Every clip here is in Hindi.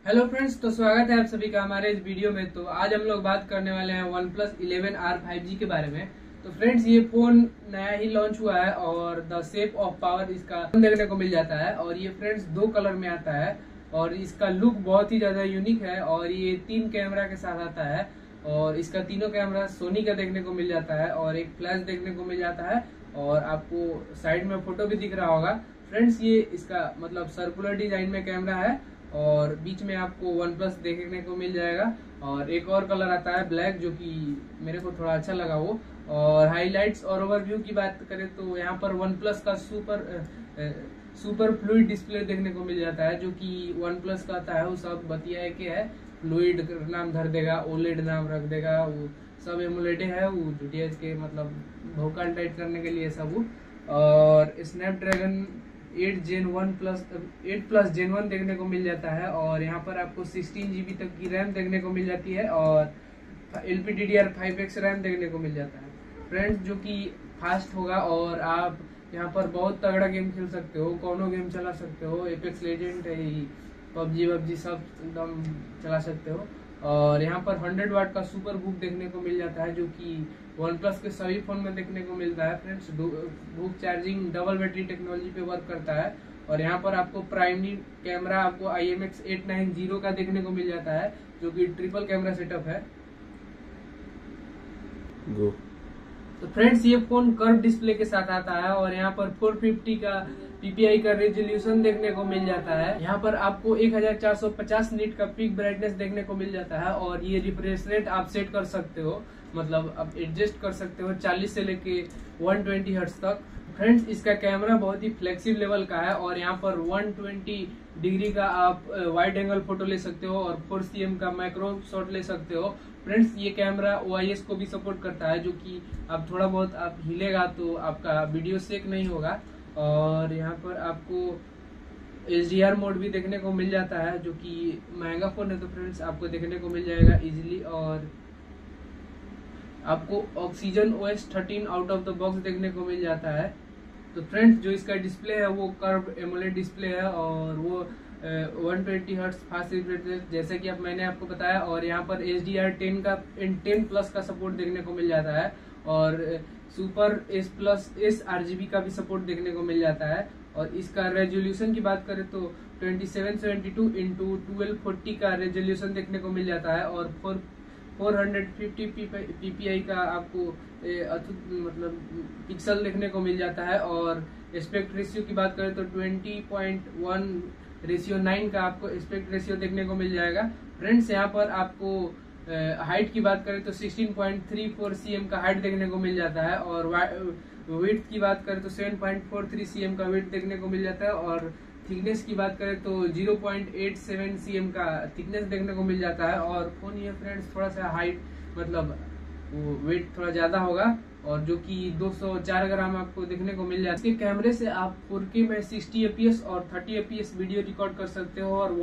हेलो फ्रेंड्स, तो स्वागत है आप सभी का हमारे इस वीडियो में। तो आज हम लोग बात करने वाले हैं OnePlus 11R 5G के बारे में। तो फ्रेंड्स, ये फोन नया ही लॉन्च हुआ है और द शेप ऑफ पावर इसका देखने को मिल जाता है। और ये फ्रेंड्स 2 कलर में आता है और इसका लुक बहुत ही ज्यादा यूनिक है। और ये 3 कैमरा के साथ आता है और इसका तीनों कैमरा सोनी का देखने को मिल जाता है और एक फ्लैश देखने को मिल जाता है और आपको साइड में फोटो भी दिख रहा होगा। फ्रेंड्स, ये इसका मतलब सर्कुलर डिजाइन में कैमरा है और बीच में आपको OnePlus देखने को मिल जाएगा। और एक और कलर आता है ब्लैक, जो कि मेरे को थोड़ा अच्छा लगा वो। और हाइलाइट्स और ओवरव्यू की बात करें तो यहाँ पर OnePlus का सुपर फ्लूइड डिस्प्ले देखने को मिल जाता है, जो कि OnePlus का आता है वो सब बतिया के है। फ्लूइड नाम धर देगा, ओलेड नाम रख देगा, वो सब एमुलेटे है, वो DTH के मतलब भौकाल टाइट करने के लिए सब वो। और स्नैपड्रैगन 8 प्लस Gen 1 देखने को मिल जाता है और यहाँ पर आपको 16 GB तक की रैम देखने को मिल जाती है और LPDDR5X रैम देखने को मिल जाता है फ्रेंड्स, जो कि फास्ट होगा। और आप यहाँ पर बहुत तगड़ा गेम खेल सकते हो, कोनो गेम चला सकते हो, एपेक्स लेजेंड है, पबजी सब एकदम चला सकते हो। और यहाँ पर 100 वाट का सुपर बुक देखने को मिल जाता है, जो कि OnePlus के सभी फोन में देखने को मिलता है फ्रेंड्स। बुक चार्जिंग डबल बैटरी टेक्नोलॉजी पे वर्क करता है। और यहाँ पर आपको प्राइमरी कैमरा आपको IMX890 का देखने को मिल जाता है, जो कि ट्रिपल कैमरा सेटअप है। तो फ्रेंड्स, ये फोन कर्व डिस्प्ले के साथ आता है और यहाँ पर 450 का PPI का रेजोल्यूशन देखने को मिल जाता है। यहाँ पर आपको 1450 निट का पीक ब्राइटनेस देखने को मिल जाता है और ये रिफ्रेश रेट आप सेट कर सकते हो, मतलब आप एडजस्ट कर सकते हो 40 से लेके 120 हर्ट्ज तक। फ्रेंड्स, इसका कैमरा बहुत ही फ्लेक्सिबल लेवल का है और यहाँ पर 120 डिग्री का आप वाइड एंगल फोटो ले सकते हो और 4 cm का मैक्रो शॉट ले सकते हो। फ्रेंड्स, ये कैमरा OIS को भी सपोर्ट करता है, जो कि आप थोड़ा बहुत आप हिलेगा तो आपका वीडियो सेक नहीं होगा। और यहाँ पर आपको HDR मोड भी देखने को मिल जाता है, जो कि महंगा फोन है तो फ्रेंड्स आपको देखने को मिल जाएगा इजीली। और आपको oxygen OS 13 out of the box देखने को मिल जाता है। तो फ्रेंड्स, जो इसका डिस्प्ले है वो कर्व एमोलेड डिस्प्ले है और वो 120 हर्ट्ज फास्ट रिफ्रेश जैसे कि मैंने आपको बताया। और यहाँ पर HDR10 प्लस का सपोर्ट देखने को मिल जाता है और सुपर S+ RGB का भी सपोर्ट देखने को मिल जाता है। और इसका रेजोल्यूशन की बात करें तो 2772 × 1240 का रेजोल्यूशन देखने को मिल जाता है और 450 PPI का आपको मतलब पिक्सल देखने को मिल जाता है। और एस्पेक्ट रेशियो की बात करें तो 20.1:9 का आपको एस्पेक्ट रेशियो देखने को मिल जाएगा। फ्रेंड्स, यहाँ पर आपको हाइट की बात करें तो 16.34 cm का हाइट देखने को मिल जाता है और वेट की बात करें तो 7.43 cm का वेट देखने को मिल जाता है। और थिकनेस की बात करें तो 0.87 cm का थिकनेस देखने को मिल जाता है। और फोन ये फ्रेंड्स थोड़ा सा हाइट मतलब वो वेट थोड़ा ज्यादा होगा और जो कि 204 ग्राम आपको देखने को मिल जाता है। इसके कैमरे से आप 4K में 60 fps और 30 fps वीडियो रिकॉर्ड कर सकते हो और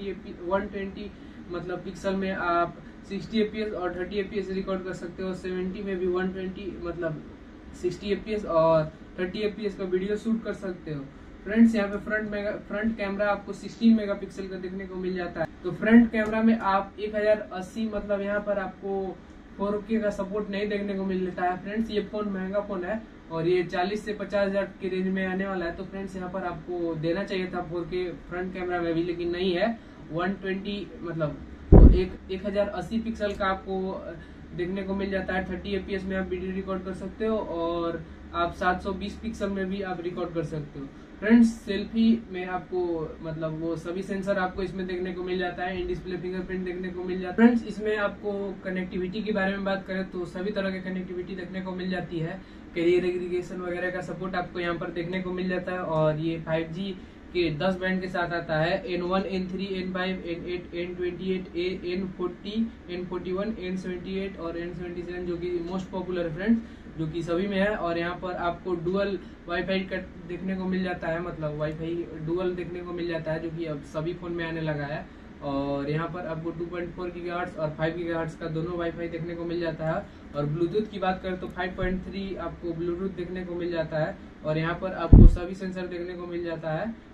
120 मतलब पिक्सल में आप 60 fps और 30 fps रिकॉर्ड कर सकते हो। 70 में भी 120 मतलब 60 fps और 30 fps का वीडियो शूट कर सकते हो। फ्रेंड्स, यहाँ पे फ्रंट कैमरा आपको 16 मेगापिक्सल का देखने को मिल जाता है। तो फ्रंट कैमरा में आप 1080 मतलब यहाँ पर आपको 4K का सपोर्ट नहीं देखने को मिल लेता है। फ्रेंड्स, ये फोन महंगा फोन है और ये 40 से 50 हजार के रेंज में आने वाला है। तो फ्रेंड्स, यहाँ पर आपको देना चाहिए था 4K फ्रंट कैमरा में भी, लेकिन नहीं है। 120 मतलब 1080 पिक्सल का आपको देखने को मिल जाता है। 30 fps में आप वीडियो रिकॉर्ड कर सकते हो और आप 720 पिक्सल में भी आप रिकॉर्ड कर सकते हो। फ्रेंड्स, सेल्फी में आपको मतलब वो सभी सेंसर आपको इसमें देखने को मिल जाता है। इन डिस्प्ले फिंगरप्रिंट देखने को मिल जाता है। फ्रेंड्स, इसमें आपको कनेक्टिविटी के बारे में बात करें तो सभी तरह की कनेक्टिविटी देखने को मिल जाती है। कैरियर एग्रीगेशन वगैरह का सपोर्ट आपको यहाँ पर देखने को मिल जाता है। और ये 5G के 10 बैंड के साथ आता है, N1 N3 N5 N8 N28 N40 N41 N78 और N77, जो कि मोस्ट पॉपुलर है फ्रेंड्स, जो कि सभी में है। और यहाँ पर आपको डुअल वाईफाई का देखने को मिल जाता है, मतलब वाईफाई डुअल देखने को मिल जाता है, जो कि अब सभी फोन में आने लगा है। और यहाँ पर आपको 2.4 गीगाहर्ट्ज और 5 गीगाहर्ट्ज का दोनों वाईफाई देखने को मिल जाता है। और ब्लूटूथ की बात करें तो 5.3 आपको ब्लूटूथ देखने को मिल जाता है। और यहाँ पर आपको सभी सेंसर देखने को मिल जाता है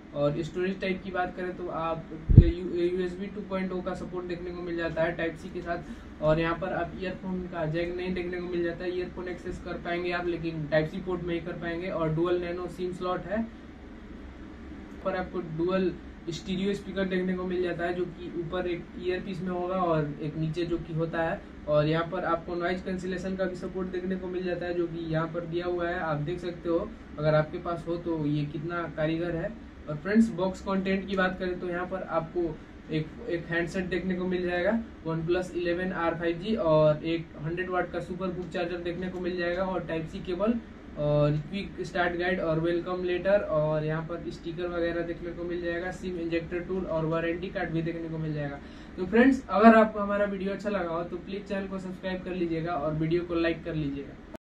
और स्टोरेज टाइप की बात करें तो आप USB 2.0 का सपोर्ट देखने को मिल जाता है टाइप सी के साथ। और यहाँ पर आप ईयरफोन का जैक नहीं देखने को मिल जाता है, ईयरफोन एक्सेस कर पाएंगे आप लेकिन टाइप सी पोर्ट में ही कर पाएंगे। और डुअल नैनो सिम स्लॉट है, पर आपको डुअल स्टीरियो स्पीकर देखने को मिल जाता है जो कि ऊपर एक ईयर पीस में होगा और एक नीचे जो कि होता है। और यहाँ पर आपको नॉइज कैंसिलेशन का भी सपोर्ट देखने को मिल जाता है जो कि यहाँ पर दिया हुआ है, आप देख सकते हो अगर आपके पास हो तो ये कितना कारीगर है। और फ्रेंड्स बॉक्स कंटेंट की बात करें तो यहाँ पर आपको एक हैंडसेट देखने को मिल जाएगा OnePlus 11R 5G और एक 100 वाट का सुपर बुक चार्जर देखने को मिल जाएगा और टाइप सी केबल और क्विक स्टार्ट गाइड और वेलकम लेटर और यहाँ पर स्टिकर वगैरह देखने को मिल जाएगा, सिम इंजेक्टर टूल और वारंटी कार्ड भी देखने को मिल जाएगा। तो फ्रेंड्स अगर आपको हमारा वीडियो अच्छा लगा हो तो प्लीज चैनल को सब्सक्राइब कर लीजिएगा और वीडियो को लाइक कर लीजिएगा।